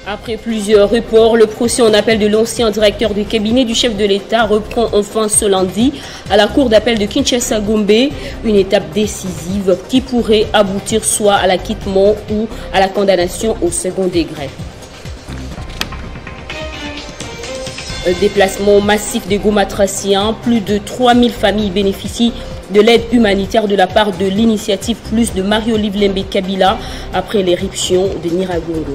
Après plusieurs reports, le procès en appel de l'ancien directeur du cabinet du chef de l'État reprend enfin ce lundi à la cour d'appel de Kinshasa-Gombe, une étape décisive qui pourrait aboutir soit à l'acquittement ou à la condamnation au second degré. Déplacement massif des Gomatraciens, plus de 3000 familles bénéficient de l'aide humanitaire de la part de l'initiative Plus de Marie-Olive Lembe Kabila après l'éruption de Nyiragongo.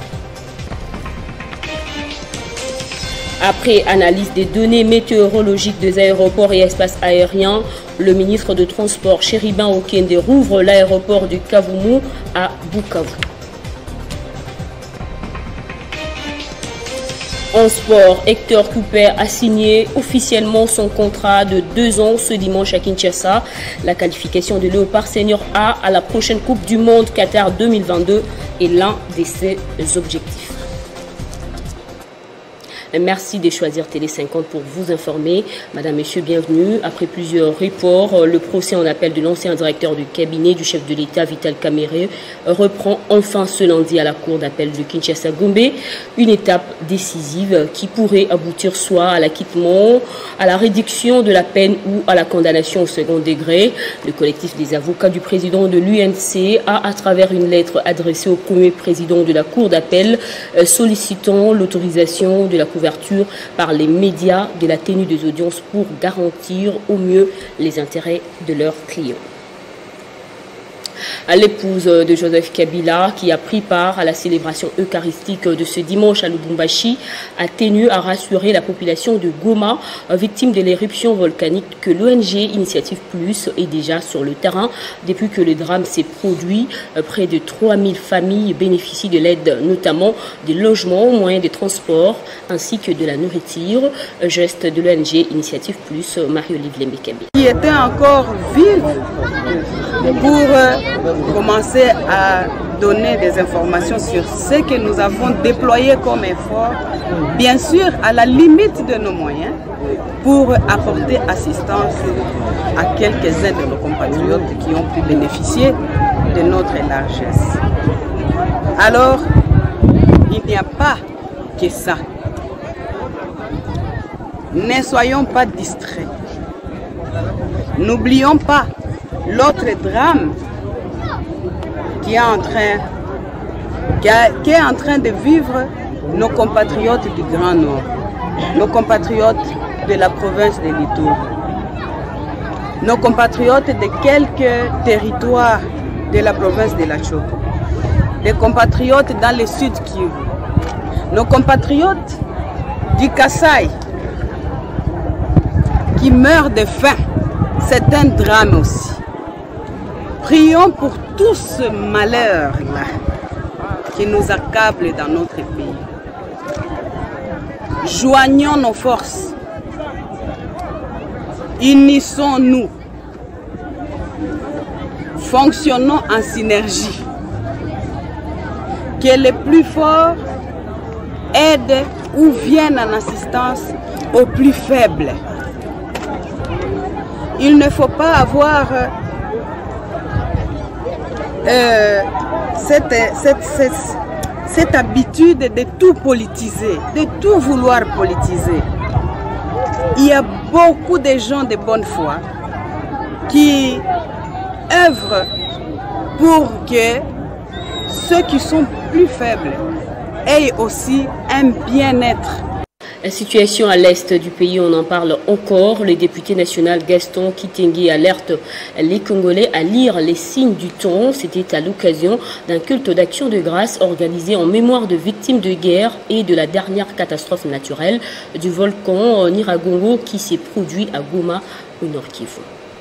Après analyse des données météorologiques des aéroports et espaces aériens, le ministre de Transport Chéribin Okende rouvre l'aéroport de Kavumu à Bukavu. En sport, Hector Cooper a signé officiellement son contrat de 2 ans ce dimanche à Kinshasa. La qualification de Léopard Senior A à la prochaine Coupe du Monde Qatar 2022 est l'un de ses objectifs. Merci de choisir Télé 50 pour vous informer. Madame, Monsieur, bienvenue. Après plusieurs reports, le procès en appel de l'ancien directeur du cabinet du chef de l'État, Vital Kamerhe, reprend enfin ce lundi à la cour d'appel de Kinshasa-Gombe. Une étape décisive qui pourrait aboutir soit à l'acquittement, à la réduction de la peine ou à la condamnation au second degré. Le collectif des avocats du président de l'UNC a, à travers une lettre adressée au premier président de la cour d'appel, sollicitant l'autorisation de la couverture par les médias de la tenue des audiences pour garantir au mieux les intérêts de leurs clients. L'épouse de Joseph Kabila, qui a pris part à la célébration eucharistique de ce dimanche à Lubumbashi, a tenu à rassurer la population de Goma, victime de l'éruption volcanique, que l'ONG Initiative Plus est déjà sur le terrain. Depuis que le drame s'est produit, près de 3000 familles bénéficient de l'aide, notamment des logements, moyens de transport, ainsi que de la nourriture. Geste de l'ONG Initiative Plus, Marie-Olive Lembe Kabila. Qui était encore vive pour commencer à donner des informations sur ce que nous avons déployé comme effort, bien sûr à la limite de nos moyens, pour apporter assistance à quelques-uns de nos compatriotes qui ont pu bénéficier de notre largesse. Alors, il n'y a pas que ça. Ne soyons pas distraits. N'oublions pas l'autre drame qui est en train de vivre nos compatriotes du Grand Nord, nos compatriotes de la province de Lituri, nos compatriotes de quelques territoires de la province de la Chopo, des compatriotes dans le sud Kivu, nos compatriotes du Kasaï qui meurent de faim. C'est un drame aussi. Prions pour tout ce malheur-là qui nous accable dans notre pays. Joignons nos forces. Unissons-nous. Fonctionnons en synergie. Que les plus forts aident ou viennent en assistance aux plus faibles. Il ne faut pas avoir cette habitude de tout politiser, de tout vouloir politiser. Il y a beaucoup de gens de bonne foi qui œuvrent pour que ceux qui sont plus faibles aient aussi un bien-être. La situation à l'est du pays, on en parle encore. Le député national Gaston Kitenge alerte les Congolais à lire les signes du temps. C'était à l'occasion d'un culte d'action de grâce organisé en mémoire de victimes de guerre et de la dernière catastrophe naturelle du volcan Nyiragongo qui s'est produit à Goma, au Nord Kivu.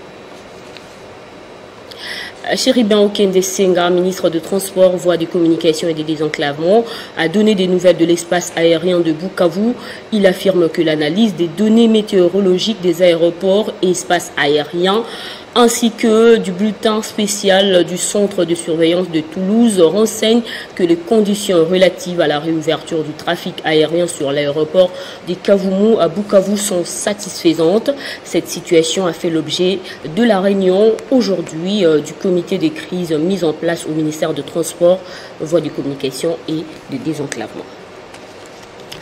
Chéribin Okende Senga, ministre de Transport, Voies de Communication et des Désenclavements, a donné des nouvelles de l'espace aérien de Bukavu. Il affirme que l'analyse des données météorologiques des aéroports et espaces aériens ainsi que du bulletin spécial du centre de surveillance de Toulouse renseigne que les conditions relatives à la réouverture du trafic aérien sur l'aéroport de Kavumu à Bukavu sont satisfaisantes. Cette situation a fait l'objet de la réunion aujourd'hui du comité des crises mis en place au ministère de Transport, Voies de Communication et de Désenclavement.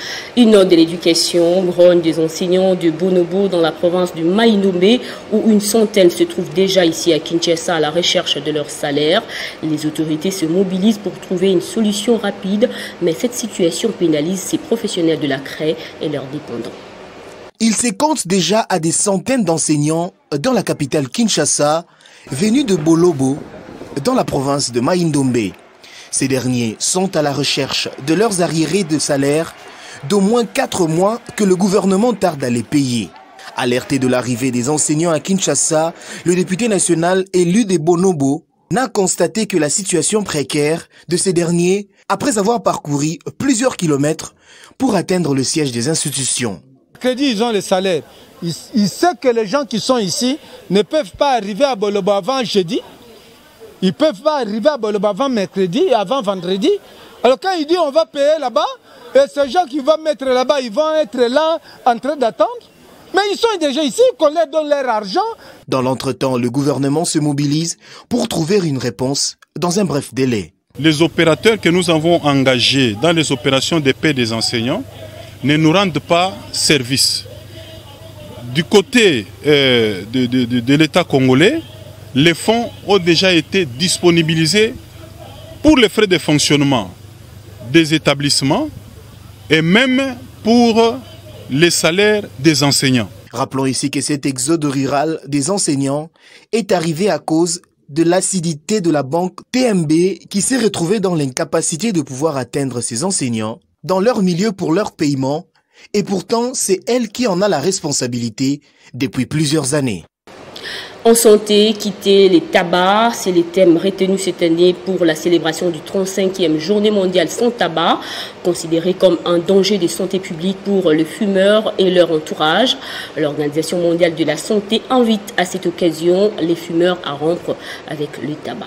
Une note de l'éducation, grogne des enseignants de Bonobo dans la province du Mai-Ndombe, où une centaine se trouvent déjà ici à Kinshasa à la recherche de leur salaire. Les autorités se mobilisent pour trouver une solution rapide, mais cette situation pénalise ces professionnels de la CREI et leurs dépendants. Il se compte déjà à des centaines d'enseignants dans la capitale Kinshasa, venus de Bolobo, dans la province de Mai-Ndombe. Ces derniers sont à la recherche de leurs arriérés de salaire d'au moins 4 mois que le gouvernement tarde à les payer. Alerté de l'arrivée des enseignants à Kinshasa, le député national élu de Bonobo n'a constaté que la situation précaire de ces derniers après avoir parcouru plusieurs kilomètres pour atteindre le siège des institutions. Crédit, ils ont les salaires. Ils savent que les gens qui sont ici ne peuvent pas arriver à Bolobo avant jeudi. Ils ne peuvent pas arriver à Bolobo avant mercredi, avant vendredi. Alors quand il dit on va payer là-bas, et ces gens qui vont mettre là-bas, ils vont être là en train d'attendre. Mais ils sont déjà ici, qu'on leur donne leur argent. Dans l'entretemps, le gouvernement se mobilise pour trouver une réponse dans un bref délai. Les opérateurs que nous avons engagés dans les opérations de paix des enseignants ne nous rendent pas service. Du côté de l'État congolais, les fonds ont déjà été disponibilisés pour les frais de fonctionnement des établissements et même pour les salaires des enseignants. Rappelons ici que cet exode rural des enseignants est arrivé à cause de l'acidité de la banque TMB qui s'est retrouvée dans l'incapacité de pouvoir atteindre ses enseignants dans leur milieu pour leur paiement, et pourtant c'est elle qui en a la responsabilité depuis plusieurs années. En santé, quitter les tabacs, c'est les thèmes retenus cette année pour la célébration du 35e Journée mondiale sans tabac, considérée comme un danger de santé publique pour les fumeurs et leur entourage. L'Organisation mondiale de la santé invite à cette occasion les fumeurs à rompre avec le tabac.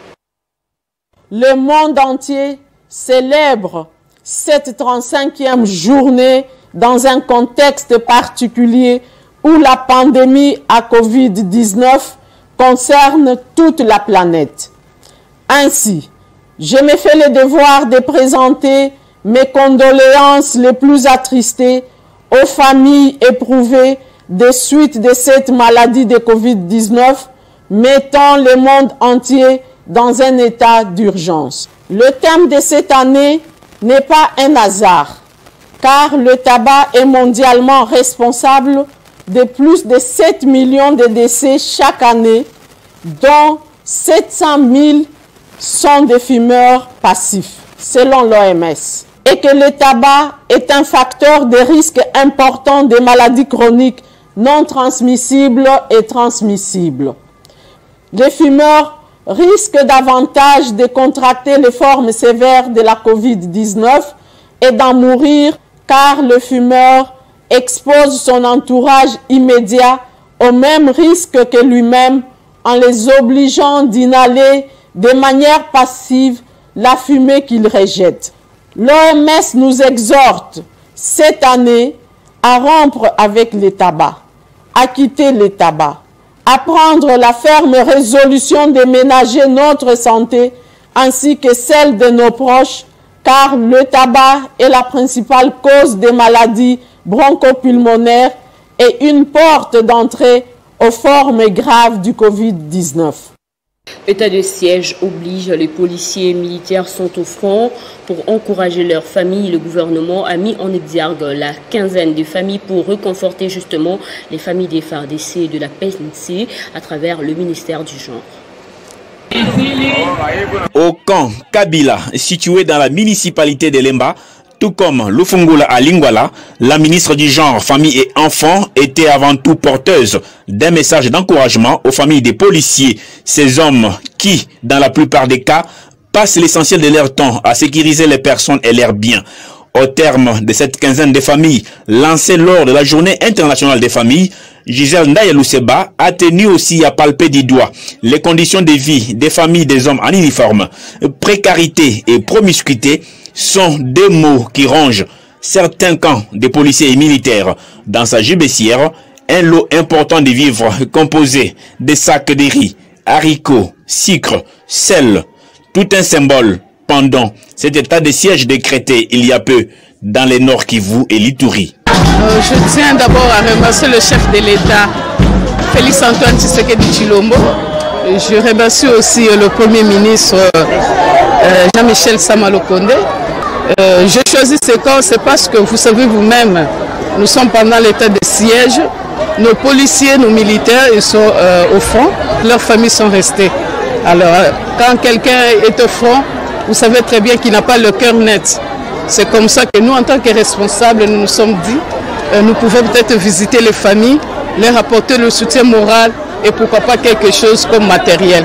Le monde entier célèbre cette 35e journée dans un contexte particulier où la pandémie à Covid-19 concerne toute la planète. Ainsi, je me fais le devoir de présenter mes condoléances les plus attristées aux familles éprouvées des suites de cette maladie de Covid-19, mettant le monde entier dans un état d'urgence. Le thème de cette année n'est pas un hasard, car le tabac est mondialement responsable de plus de 7 millions de décès chaque année, dont 700 000 sont des fumeurs passifs, selon l'OMS. Et que le tabac est un facteur de risque important des maladies chroniques non transmissibles et transmissibles. Les fumeurs risquent davantage de contracter les formes sévères de la Covid-19 et d'en mourir, car le fumeur expose son entourage immédiat au même risque que lui-même en les obligeant d'inhaler de manière passive la fumée qu'il rejette. L'OMS nous exhorte cette année à rompre avec le tabac, à quitter le tabac, à prendre la ferme résolution de ménager notre santé ainsi que celle de nos proches, car le tabac est la principale cause des maladies bronchopulmonaire et une porte d'entrée aux formes graves du Covid-19. État de siège oblige, les policiers et militaires sont au front pour encourager leurs familles. Le gouvernement a mis en exergue la quinzaine de familles pour reconforter justement les familles des FARDC et de la PNC à travers le ministère du Genre. Au camp Kabila, situé dans la municipalité de Lemba, tout comme Lufungula à Lingwala, la ministre du Genre, Famille et Enfants était avant tout porteuse d'un message d'encouragement aux familles des policiers, ces hommes qui, dans la plupart des cas, passent l'essentiel de leur temps à sécuriser les personnes et leurs biens. Au terme de cette quinzaine de familles lancée lors de la Journée internationale des familles, Gisèle Ndayaluseba a tenu aussi à palper du doigt les conditions de vie des familles des hommes en uniforme. Précarité et promiscuité sont deux mots qui rongent certains camps de policiers et militaires. Dans sa gibecière, un lot important de vivres composé de sacs de riz, haricots, sucre, sel, tout un symbole pendant cet état de siège décrété il y a peu dans les Nord Kivu et l'Ituri. Je tiens d'abord à remercier le chef de l'État, Félix Antoine Tshisekedi Tshilombo. Je remercie aussi le Premier ministre Jean-Michel Sama Lukonde. J'ai choisi ce camp, c'est parce que vous savez vous-même, nous sommes pendant l'état de siège. Nos policiers, nos militaires, ils sont au front. Leurs familles sont restées. Alors, quand quelqu'un est au front, vous savez très bien qu'il n'a pas le cœur net. C'est comme ça que nous, en tant que responsables, nous nous sommes dit, nous pouvons peut-être visiter les familles, leur apporter le soutien moral et pourquoi pas quelque chose comme matériel.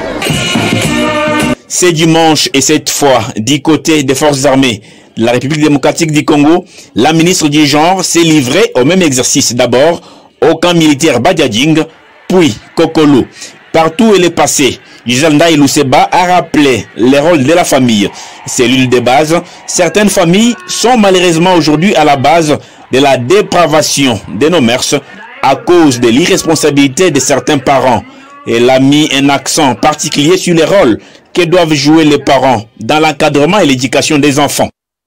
C'est dimanche et cette fois, du côté des forces armées de la République démocratique du Congo, la ministre du Genre s'est livrée au même exercice. D'abord, au camp militaire Badiading, puis Kokolo. Partout où elle est passée, Gisèle Ndaï Luseba a rappelé les rôles de la famille. Cellule de base, certaines familles sont malheureusement aujourd'hui à la base de la dépravation de nos mœurs à cause de l'irresponsabilité de certains parents. Elle a mis un accent particulier sur les rôles que doivent jouer les parents dans l'encadrement et l'éducation des enfants.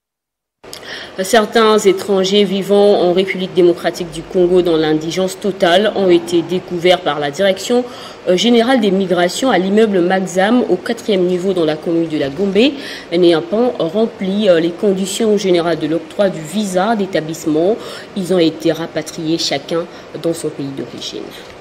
Certains étrangers vivant en République démocratique du Congo dans l'indigence totale ont été découverts par la Direction générale des migrations à l'immeuble Maxam au 4e niveau dans la commune de la Gombe, n'ayant pas rempli les conditions générales de l'octroi du visa d'établissement. Ils ont été rapatriés chacun dans son pays d'origine.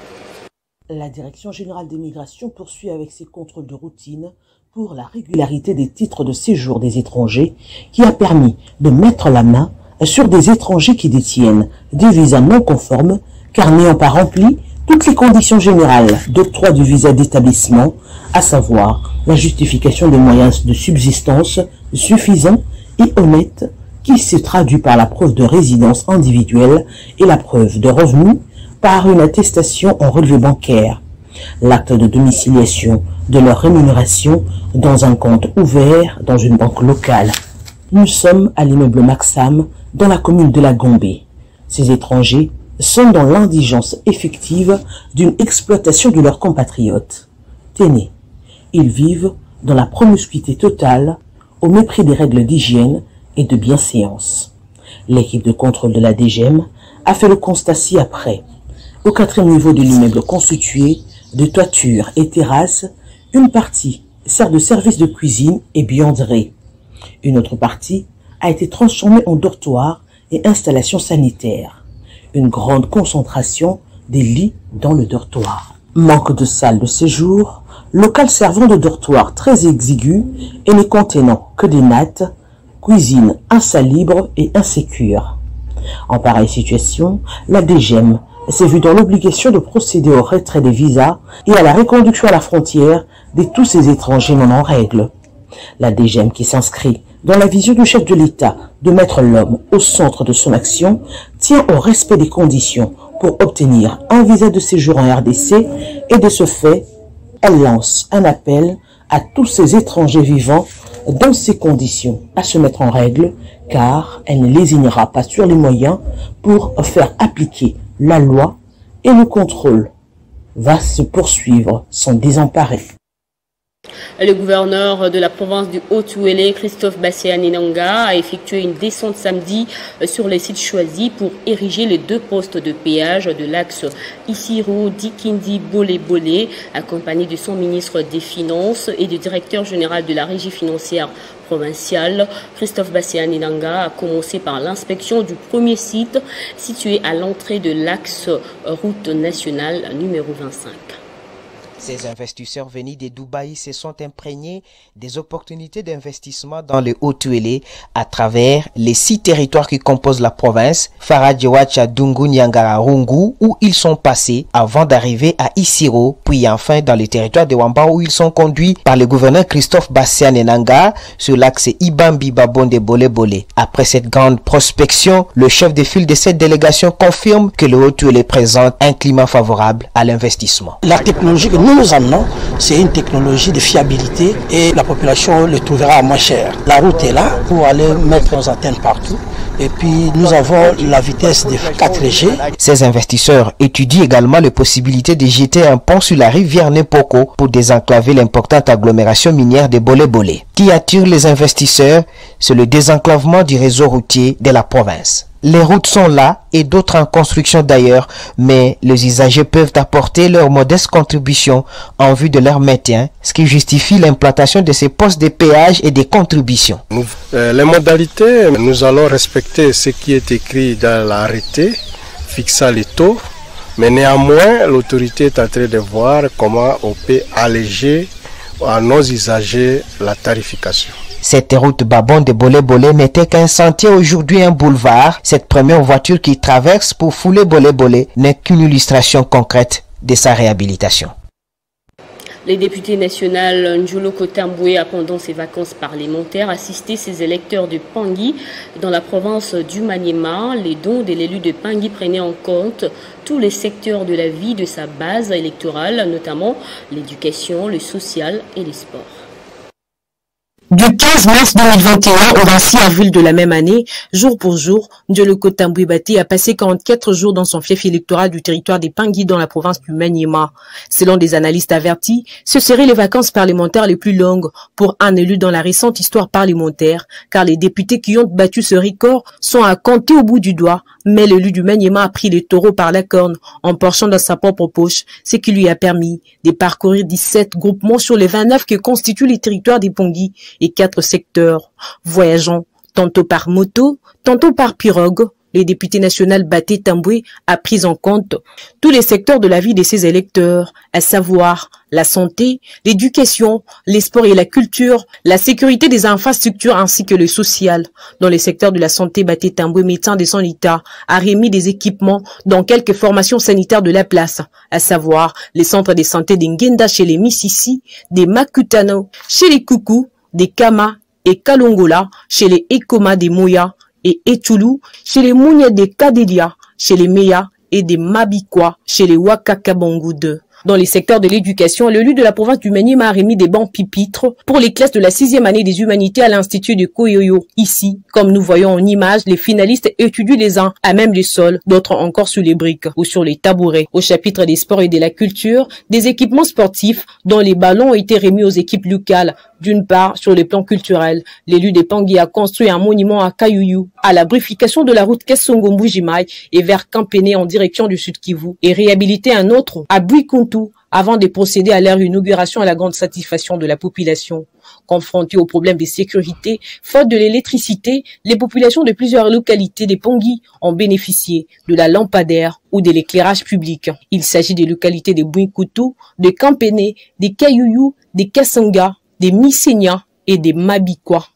La Direction générale des migrations poursuit avec ses contrôles de routine pour la régularité des titres de séjour des étrangers qui a permis de mettre la main sur des étrangers qui détiennent des visas non conformes car n'ayant pas rempli toutes les conditions générales d'octroi du visa d'établissement, à savoir la justification des moyens de subsistance suffisants et honnêtes qui se traduit par la preuve de résidence individuelle et la preuve de revenus par une attestation en relevé bancaire, l'acte de domiciliation de leur rémunération dans un compte ouvert dans une banque locale. Nous sommes à l'immeuble Maxam dans la commune de la Gombe. Ces étrangers sont dans l'indigence effective d'une exploitation de leurs compatriotes. Tenez, ils vivent dans la promiscuité totale au mépris des règles d'hygiène et de bienséance. L'équipe de contrôle de la DGM a fait le constat ci-après. Au 4e niveau de l'immeuble constitué de toitures et terrasses, une partie sert de service de cuisine et buanderie. Une autre partie a été transformée en dortoir et installation sanitaire. Une grande concentration des lits dans le dortoir. Manque de salles de séjour, local servant de dortoir très exigu et ne contenant que des nattes, cuisine insalubre et insécure. En pareille situation, la DGM s'est vue dans l'obligation de procéder au retrait des visas et à la reconduction à la frontière de tous ces étrangers non en règle. La DGM, qui s'inscrit dans la vision du chef de l'État de mettre l'homme au centre de son action, tient au respect des conditions pour obtenir un visa de séjour en RDC et de ce fait, elle lance un appel à tous ces étrangers vivant dans ces conditions à se mettre en règle car elle ne lésinera pas sur les moyens pour faire appliquer la loi et le contrôle va se poursuivre sans désemparer. Le gouverneur de la province du Haut-Uélé, Christophe Bassiani-Nanga, a effectué une descente samedi sur les sites choisis pour ériger les 2 postes de péage de l'axe Isiro-Dikindi-Bolé-Bolé, accompagné de son ministre des Finances et du directeur général de la régie financière provinciale. Christophe Bassiani-Nanga a commencé par l'inspection du premier site situé à l'entrée de l'axe route nationale numéro 25. Ces investisseurs venus de Dubaï se sont imprégnés des opportunités d'investissement dans le Haut-Uélé à travers les 6 territoires qui composent la province, Faradjewacha, Dungu, Nyangara, Rungu, où ils sont passés avant d'arriver à Isiro, puis enfin dans le territoire de Wamba où ils sont conduits par le gouverneur Christophe Bassiani-Nanga sur l'axe Ibambi-Babonde-Bolé-Bolé. Après cette grande prospection, le chef de file de cette délégation confirme que le Haut-Uélé présente un climat favorable à l'investissement. La technologie que nous amenons, c'est une technologie de fiabilité et la population le trouvera moins cher. La route est là pour aller mettre nos antennes partout. Et puis nous avons la vitesse de 4G. Ces investisseurs étudient également les possibilités de jeter un pont sur la rivière Nepoko pour désenclaver l'importante agglomération minière de Bolé-Bolé. Qui attire les investisseurs, c'est le désenclavement du réseau routier de la province. Les routes sont là et d'autres en construction d'ailleurs, mais les usagers peuvent apporter leur modeste contribution en vue de leur maintien, ce qui justifie l'implantation de ces postes de péage et des contributions. Les modalités, nous allons respecter ce qui est écrit dans l'arrêté fixant les taux, mais néanmoins l'autorité est en train de voir comment on peut alléger à nos usagers la tarification. Cette route Babon de Bolé-Bolé n'était qu'un sentier, aujourd'hui un boulevard. Cette première voiture qui traverse pour fouler Bolé-Bolé n'est qu'une illustration concrète de sa réhabilitation. Les députés nationaux Njolo Kotamboué a pendant ses vacances parlementaires assisté ses électeurs de Pangui dans la province du Maniema. Les dons de l'élu de Pangui prenaient en compte tous les secteurs de la vie de sa base électorale, notamment l'éducation, le social et les sports. Du 15 mars 2021 au 26 avril de la même année, jour pour jour, Njolo Kotamboué Bati a passé 44 jours dans son fief électoral du territoire des Pangui dans la province du Maniema. Selon des analystes avertis, ce seraient les vacances parlementaires les plus longues pour un élu dans la récente histoire parlementaire, car les députés qui ont battu ce record sont à compter au bout du doigt, mais l'élu du Maniema a pris les taureaux par la corne en portant dans sa propre poche, ce qui lui a permis de parcourir 17 groupements sur les 29 que constituent les territoires des Pangui et 4 secteurs, voyageant tantôt par moto, tantôt par pirogue. Les députés nationaux Baté Tamboué a pris en compte tous les secteurs de la vie de ses électeurs, à savoir la santé, l'éducation, les sports et la culture, la sécurité des infrastructures ainsi que le social. Dans les secteurs de la santé, Baté Tamboué, médecin de son état, a remis des équipements dans quelques formations sanitaires de la place, à savoir les centres de santé d'Ngenda chez les Mississi, des Makutano chez les Koukou, des Kama et Kalongola chez les Ekoma des Moya et Etulu chez les Mounia des Kadelia, chez les Meya et des Mabikwa chez les Wakakabongo 2. Dans les secteurs de l'éducation, l'élu de la province du Maniema a remis des bancs pupitres pour les classes de la 6e année des humanités à l'Institut de Koyoyo. Ici, comme nous voyons en image, les finalistes étudient les uns à même les sols, d'autres encore sur les briques ou sur les tabourets. Au chapitre des sports et de la culture, des équipements sportifs dont les ballons ont été remis aux équipes locales. D'une part, sur le plan culturel, l'élu de Pangui a construit un monument à Kayuyu, à la brification de la route Kessongo-Mbujimai et vers Kampene en direction du Sud Kivu, et réhabilité un autre à Buikuntu avant de procéder à leur inauguration à la grande satisfaction de la population. Confrontées aux problèmes de sécurité, faute de l'électricité, les populations de plusieurs localités des Pangui ont bénéficié de la lampadaire ou de l'éclairage public. Il s'agit des localités de Buikuntu, de Kampene, de Kayuyu, de Kasanga, des Misenia et des Mabikwa.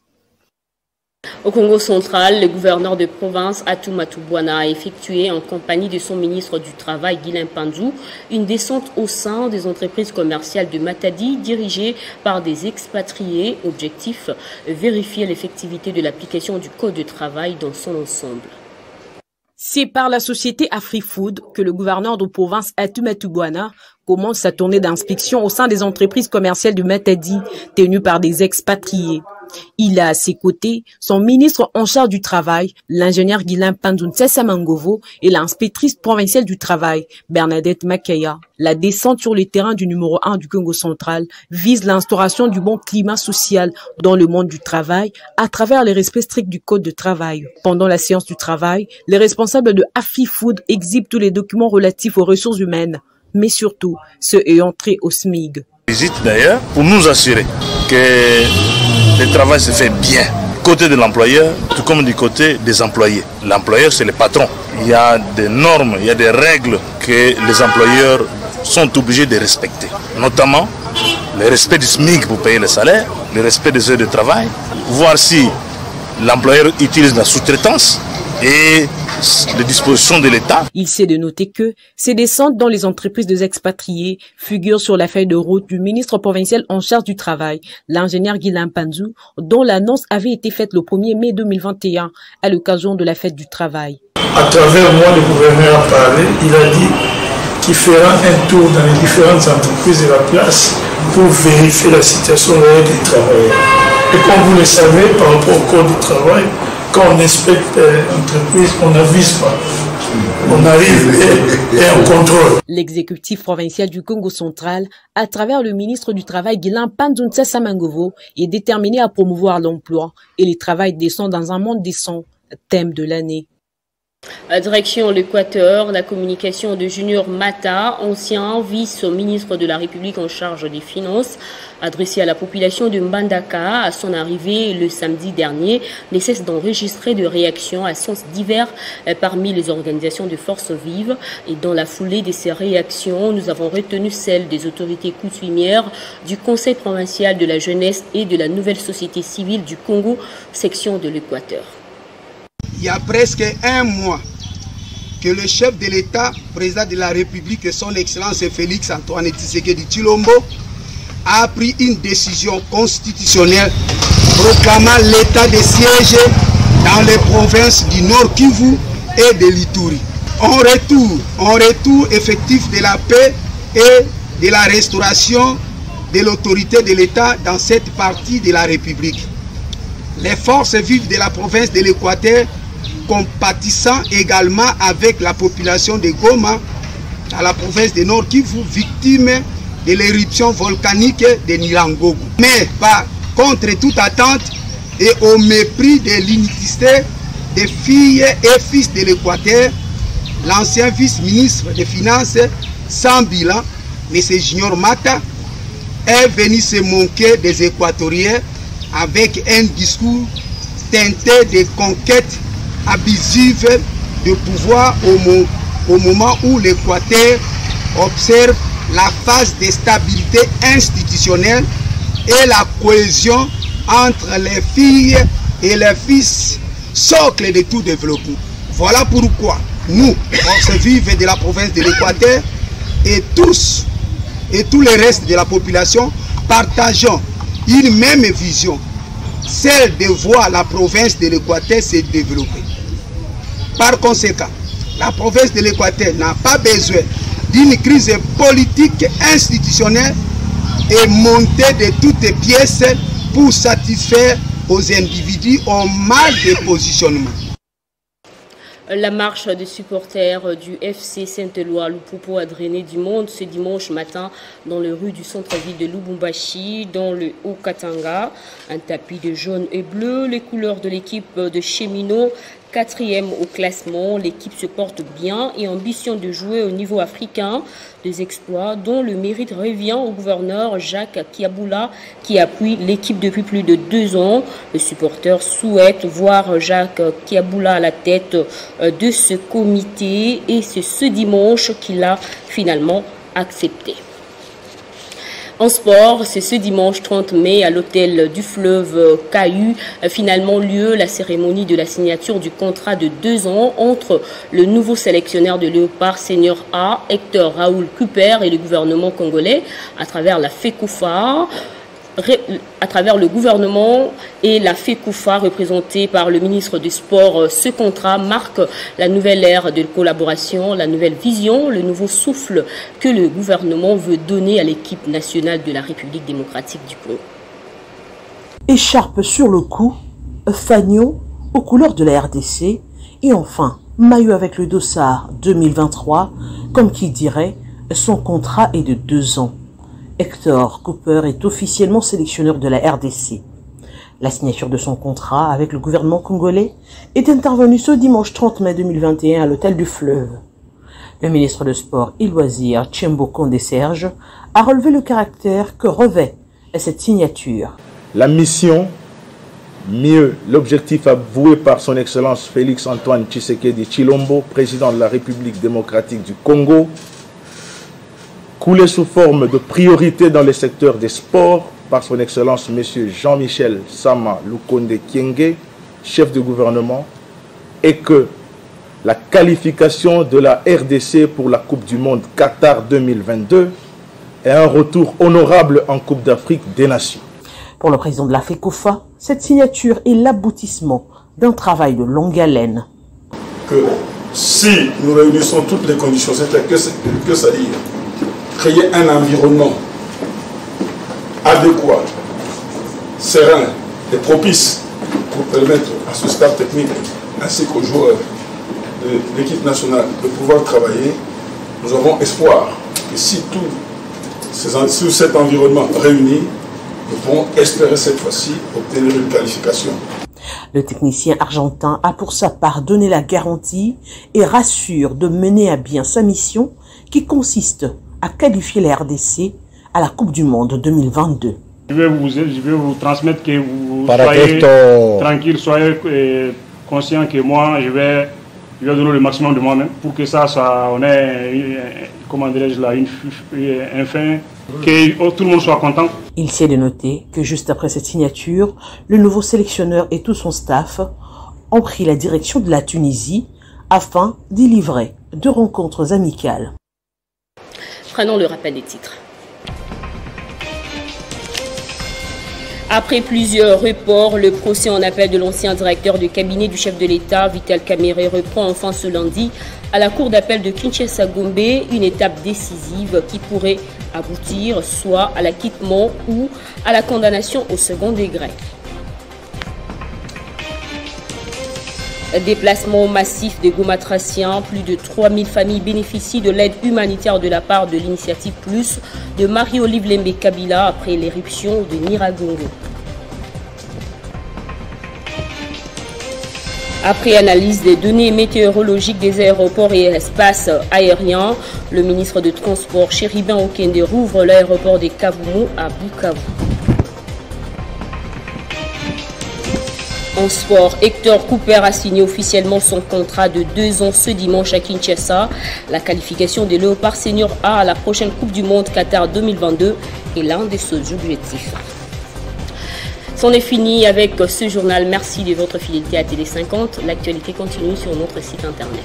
Au Congo central, le gouverneur de province Atumatu Bwana a effectué en compagnie de son ministre du Travail Guilain Panzou une descente au sein des entreprises commerciales de Matadi dirigées par des expatriés. Objectif, vérifier l'effectivité de l'application du Code du travail dans son ensemble. C'est par la société AfriFood que le gouverneur de province Atumatu Bwana commence sa tournée d'inspection au sein des entreprises commerciales de Matadi tenues par des expatriés. Il a à ses côtés son ministre en charge du travail, l'ingénieur Guilain Panzounsessa Mangovo et l'inspectrice provinciale du travail, Bernadette Makaya. La descente sur le terrain du numéro 1 du Congo central vise l'instauration du bon climat social dans le monde du travail à travers les respects stricts du code de travail. Pendant la séance du travail, les responsables de AfriFood exhibent tous les documents relatifs aux ressources humaines, mais surtout ceux ayant trait au SMIG. Visite d'ailleurs pour nous assurer que le travail se fait bien, côté de l'employeur, tout comme du côté des employés. L'employeur, c'est le patron. Il y a des normes, il y a des règles que les employeurs sont obligés de respecter. Notamment le respect du SMIC pour payer le salaire, le respect des heures de travail, voir si l'employeur utilise la sous-traitance et les dispositions de l'État. Il s'est de noter que ces descentes dans les entreprises des expatriés figurent sur la feuille de route du ministre provincial en charge du travail, l'ingénieur Guilain Panzou, dont l'annonce avait été faite le 1er mai 2021 à l'occasion de la fête du travail. À travers moi, le gouverneur a parlé, il a dit qu'il fera un tour dans les différentes entreprises de la place pour vérifier la situation réelle des travailleurs. Et comme vous le savez, par rapport au code du travail, quand on inspecte l'entreprise, on n'avise pas. On arrive et on contrôle. L'exécutif provincial du Congo central, à travers le ministre du Travail Guilain Pandunsa Samangovo, est déterminé à promouvoir l'emploi et le travail décent dans un monde décent, thème de l'année. Direction l'Équateur, la communication de Junior Mata, ancien vice-ministre de la République en charge des Finances, adressé à la population de Mbandaka à son arrivée le samedi dernier, ne cesse d'enregistrer de réactions à sens divers parmi les organisations de forces vives. Et dans la foulée de ces réactions, nous avons retenu celle des autorités coutumières du Conseil provincial de la jeunesse et de la nouvelle société civile du Congo, section de l'Équateur. Il y a presque un mois que le chef de l'État, président de la République, son Excellence Félix Antoine Tshisekedi Tshilombo, a pris une décision constitutionnelle proclamant l'état de siège dans les provinces du Nord Kivu et de l'Ituri. En retour effectif de la paix et de la restauration de l'autorité de l'État dans cette partie de la République. Les forces vives de la province de l'Équateur, compatissant également avec la population de Goma, dans la province de Nord Kivu, victime de l'éruption volcanique de Nilangogo. Mais par contre toute attente et au mépris de l'inutilité des filles et fils de l'Équateur, l'ancien vice-ministre des Finances sans bilan, M. Junior Mata, est venu se moquer des Équatoriens avec un discours teinté de conquête abusive de pouvoir au moment où l'Équateur observe la phase de stabilité institutionnelle et la cohésion entre les filles et les fils, socle de tout développement. Voilà pourquoi nous, forces vives de la province de l'Équateur, et tous les restes de la population, partageons une même vision, celle de voir la province de l'Équateur se développer. Par conséquent, la province de l'Équateur n'a pas besoin d'une crise politique institutionnelle et montée de toutes pièces pour satisfaire aux individus au mal de positionnement. La marche des supporters du FC Saint-Éloi Lupopo a drainé du monde ce dimanche matin dans les rues du centre-ville de Lubumbashi, dans le Haut-Katanga. Un tapis de jaune et bleu, les couleurs de l'équipe de cheminots, 4e au classement. L'équipe se porte bien et ambitionne de jouer au niveau africain. Des exploits dont le mérite revient au gouverneur Jacques Kiaboula qui appuie l'équipe depuis plus de 2 ans. Les supporters souhaitent voir Jacques Kiaboula à la tête de ce comité et c'est ce dimanche qu'il a finalement accepté. En sport, c'est ce dimanche 30 mai à l'hôtel du Fleuve Cahu, finalement lieu la cérémonie de la signature du contrat de 2 ans entre le nouveau sélectionneur de Léopard Senior A, Hector Raoul Cooper, et le gouvernement congolais à travers la FECOFA. À travers le gouvernement et la FECOFA représentée par le ministre des Sports, ce contrat marque la nouvelle ère de collaboration, la nouvelle vision, le nouveau souffle que le gouvernement veut donner à l'équipe nationale de la République démocratique du Congo. Écharpe sur le cou, fanion aux couleurs de la RDC et enfin maillot avec le dossard 2023, comme qui dirait son contrat est de 2 ans. Hector Cooper est officiellement sélectionneur de la RDC. La signature de son contrat avec le gouvernement congolais est intervenue ce dimanche 30 mai 2021 à l'hôtel du Fleuve. Le ministre des Sports et Loisirs, Tchembo Kondé Serge, a relevé le caractère que revêt cette signature. La mission, mieux l'objectif avoué par son Excellence Félix Antoine Tshisekedi Tshilombo, président de la République démocratique du Congo, coulé sous forme de priorité dans le secteur des sports par son Excellence M. Jean-Michel Sama Lukonde Kyenge, chef de gouvernement, et que la qualification de la RDC pour la Coupe du Monde Qatar 2022 est un retour honorable en Coupe d'Afrique des Nations. Pour le président de la FECOFA, cette signature est l'aboutissement d'un travail de longue haleine. Que si nous réunissons toutes les conditions, c'est que ça dit créer un environnement adéquat, serein et propice pour permettre à ce staff technique ainsi qu'aux joueurs de l'équipe nationale de pouvoir travailler, nous avons espoir que si tout cet environnement réuni, nous pourrons espérer cette fois-ci obtenir une qualification. Le technicien argentin a pour sa part donné la garantie et rassure de mener à bien sa mission qui consiste à qualifier la RDC à la Coupe du Monde 2022. Je vais vous transmettre que vous soyez tranquille, soyez conscient que moi, je vais donner le maximum de moi-même pour que on ait, comment dirais-je là, un fin, que tout le monde soit content. Il s'est de noter que juste après cette signature, le nouveau sélectionneur et tout son staff ont pris la direction de la Tunisie afin d'y livrer 2 rencontres amicales. Prenons le rappel des titres. Après plusieurs reports, le procès en appel de l'ancien directeur de cabinet du chef de l'État, Vital Kamerhe, reprend enfin ce lundi à la cour d'appel de Kinshasa-Gombe, une étape décisive qui pourrait aboutir soit à l'acquittement ou à la condamnation au second degré. Déplacement massif des Gomatraciens, plus de 3000 familles bénéficient de l'aide humanitaire de la part de l'Initiative Plus de Marie-Olive Lembe Kabila après l'éruption de Nyiragongo. Après analyse des données météorologiques des aéroports et espaces aériens, le ministre de Transport Chéribin Okende rouvre l'aéroport de Kavumu à Bukavu. En sport, Hector Cooper a signé officiellement son contrat de 2 ans ce dimanche à Kinshasa. La qualification des Léopards Senior A à la prochaine Coupe du Monde Qatar 2022 est l'un de ses objectifs. C'en est fini avec ce journal. Merci de votre fidélité à Télé 50. L'actualité continue sur notre site internet.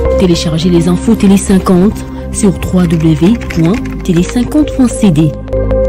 Téléchargez les infos Télé 50 sur www.tele50.cd.